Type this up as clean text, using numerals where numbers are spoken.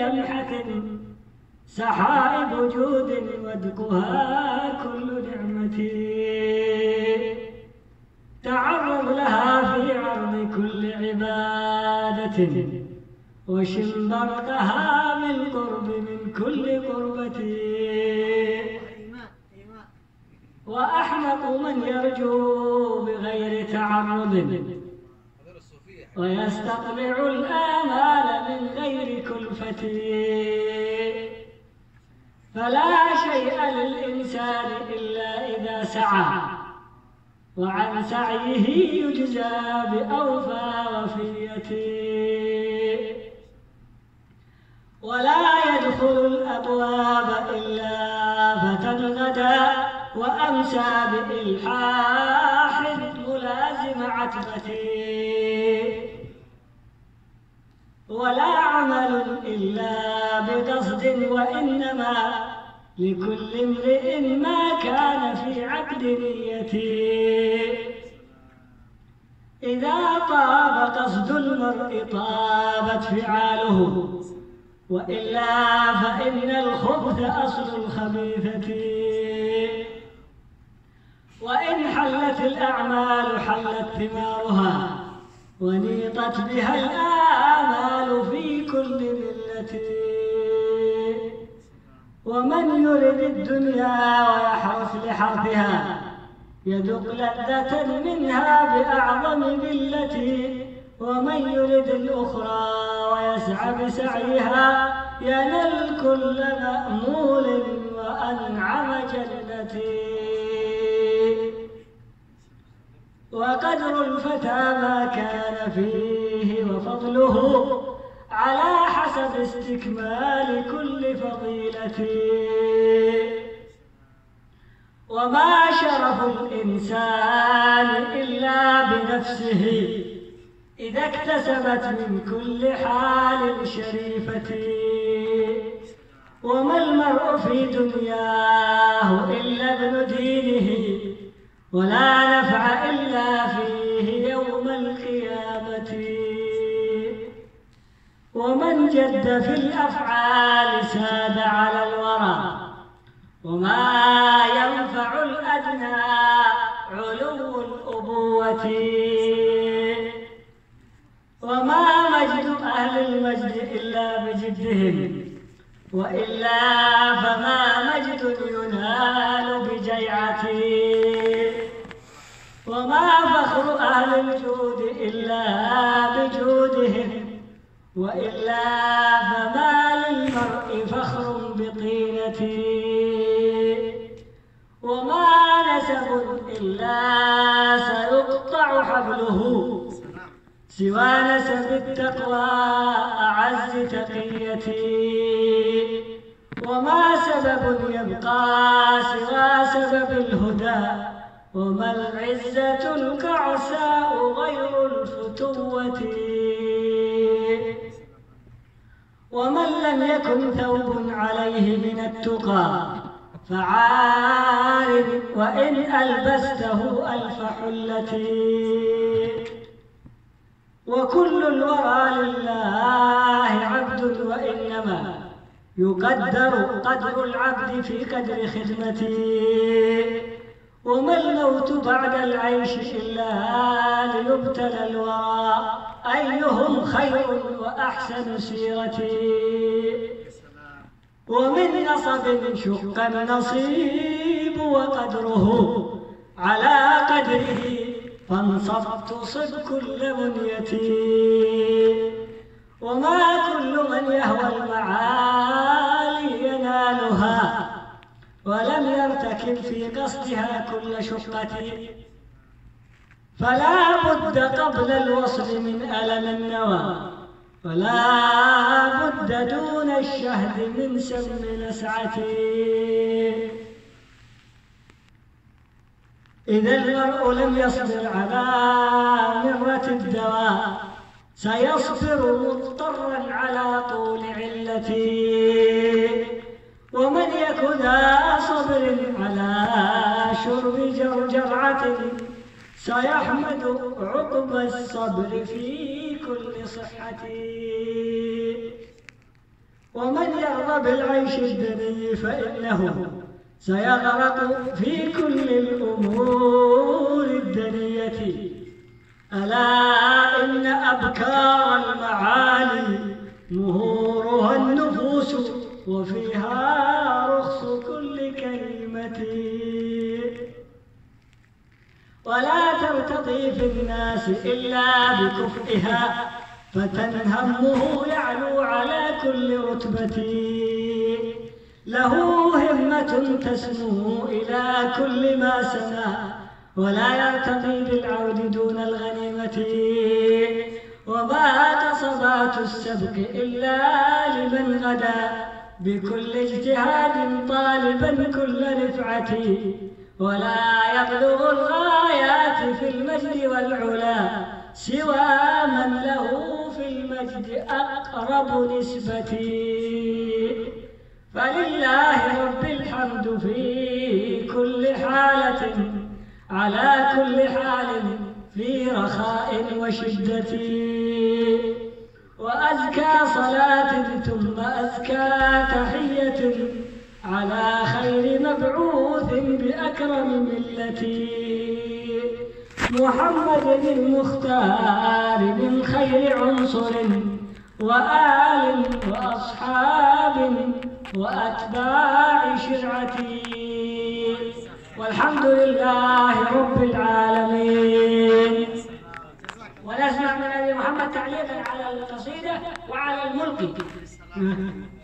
لمحة سحائب جود ودقها كل نعمة. تعرض لها في عرض كل عبادة وشم برقها بالقرب من كل قربة. وأحمق من يرجو بغير تعرض ويستطلع الآمال من غير كلفة. فلا شيء للإنسان إلا إذا سعى وعن سعيه يجزى بأوفى وفية. ولا يدخل الأبواب إلا فتى غدا وأمسى بإلحاح ملازم عتبته. ولا عمل إلا بقصد وإنما لكل امرئ ما كان في عقد نيته. إذا طاب قصد المرء طابت فعاله وإلا فإن الخبث أصل الخبيثة. وإن حلت الأعمال حلت ثمارها ونيطت بها الآمال في كل ملة. ومن يرد الدنيا ويحرص لحرثها يذق لذة منها بأعظم ذلة. ومن يرد الأخرى ويسعى بسعيها ينل كل مأمول وأنعم جنة. وقدر الفتى ما كان فيه وفضله على حسب استكمال كل فضيلة. وما شرف الإنسان إلا بنفسه إذا اكتسبت من كل حال شريفة. وما المرء في دنياه إلا ابن دينه ولا نفع إلا فيه يوم القيامة. ومن جد في الأفعال ساد على الورى وما ينفع الأدنى علو الأبوة. وما مجد أهل المجد إلا بجدهم وإلا فما مجد ينال بجيعته. وما فخر أهل الجود إلا بجودهم وإلا فما للمرء فخر بطينته. وما نسب إلا سيقطع حبله سوى نسب التقوى أعز تقيتي. وما سبب يبقى سوى سبب الهدى وما العزة الكعساء غير الفتوة. ومن لم يكن ثوب عليه من التقى فعار وإن ألبسته ألف حلة. وكل الورى لله عبد وإنما يقدر قدر العبد في قدر خدمته. وما الموت بعد العيش إلا ليبتلى الورى أيهم خير وأحسن سيرتي. ومن نصب شق النصيب وقدره على قدره فانصب تصب كل منيتي. وما كل من يهوى المعالي ينالها ولم يرتكب في قصدها كل شقة. فلا بد قبل الوصل من ألم النوى ولا بد دون الشهد من سم نسعتي. إذا المرء لم يصبر على مرة الدواء سيصبر مضطرا على طول علتي. ومن يك ذا صبر على شرب جرعة سيحمد عقب الصبر في كل صحة. ومن يرضى بالعيش الدني فإنه سيغرق في كل الأمور الدنية. ألا إن أبكار المعالي مهورها النفوس وفيها رخص كل كلمة. ولا ترتضي في الناس إلا بكفئها فتنهمه يعلو على كل رتبة. له همة تسمو إلى كل ما سما ولا يرتضي بالعود دون الغنيمة. وما قصبات السبق إلا لمن غدا بكل اجتهاد طالبا كل رفعة. ولا يبلغ الغايات في المجد والعلا سوى من له في المجد أقرب نسبة. فلله رب الحمد في كل حالة على كل حال في رخاء وشدة. وأزكى صلاة ثم أزكى تحية على خير مبعوث بأكرم ملتي محمد المختار من خير عنصر وآل وأصحاب وأتباع شرعتي. والحمد لله رب العالمين. ونسمع من أبي محمد تعليقا على القصيدة وعلى الملقي.